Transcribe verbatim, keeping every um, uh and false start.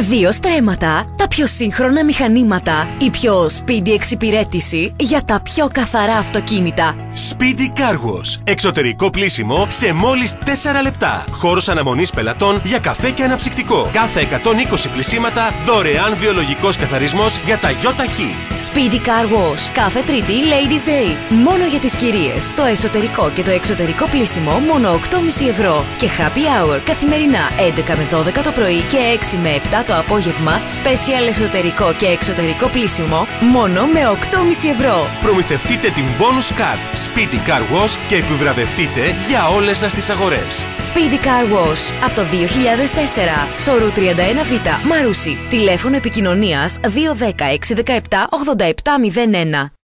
Δύο στρέμματα, τα πιο σύγχρονα μηχανήματα, η πιο Speedy εξυπηρέτηση για τα πιο καθαρά αυτοκίνητα. Speedy Car Wash. Εξωτερικό πλύσιμο σε μόλις τέσσερα λεπτά. Χώρος αναμονής πελατών για καφέ και αναψυκτικό. Κάθε εκατόν είκοσι πλυσίματα δωρεάν βιολογικός καθαρισμός για τα ΙΟ.Α.Κ.Α. Speedy Car Wash. Κάθε Τρίτη Ladies Day. Μόνο για τις κυρίες. Το εσωτερικό και το εξωτερικό πλύσιμο μόνο οκτώ κόμμα πέντε ευρώ. Και Happy Hour καθημερινά έντεκα με δώδεκα το πρωί και έξι με επτά το απόγευμα. Special εσωτερικό και εξωτερικό πλύσιμο μόνο με οκτώ κόμμα πέντε ευρώ. Προμηθευτείτε την Bonus Card Speedy Car Wash και επιβραβευτείτε για όλες σας τις αγορές. Speedy Car Wash από το δύο χιλιάδες τέσσερα. Σορού τριάντα ένα Β. Μαρούσι. Τηλέφωνο επικοινωνίας δύο ένα μηδέν έξι ένα επτά ογδόντα επτά μηδέν ένα.